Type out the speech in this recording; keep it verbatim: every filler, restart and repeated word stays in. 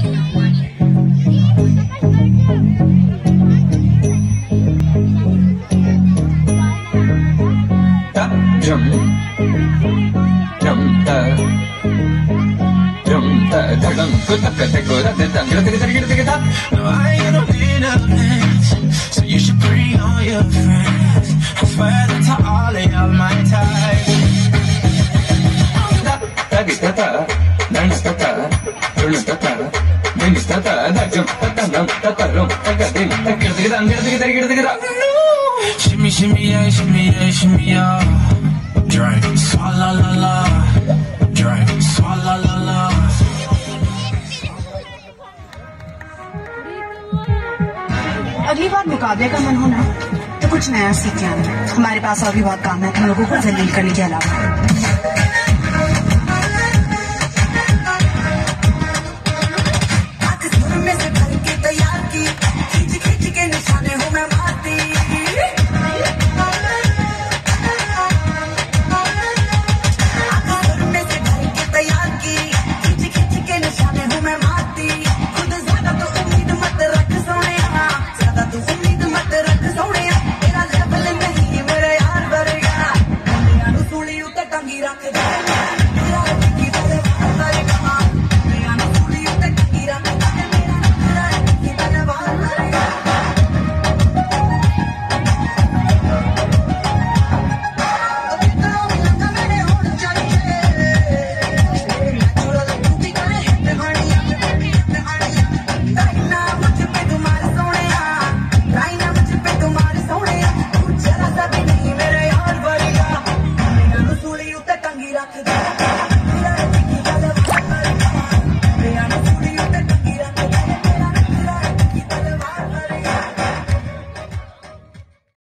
Jump, jump, da, jump, da, da, dum, good, da, da, good, da, da, da, get it, get it, get it, get it. No, I ain't gonna be no mess, so you should bring all your friends. I swear that to all of y'all my type. Da, da, get da, da, dance da, da, dance da, da, dance da, da, da, jump, da, da, dum, da, da, dum, da, da, ding, da, get it, get it, get it, get it, get it. Shimmy, shimmy, yeah, shimmy, yeah, shimmy, yeah. Drink, swalla la la. Drink, swalla la la. अगली बार मुकाबले का मन हो ना तो कुछ नया सीख के आना। हमारे पास और भी बहुत काम है तुम लोगों को जलील करने के अलावा।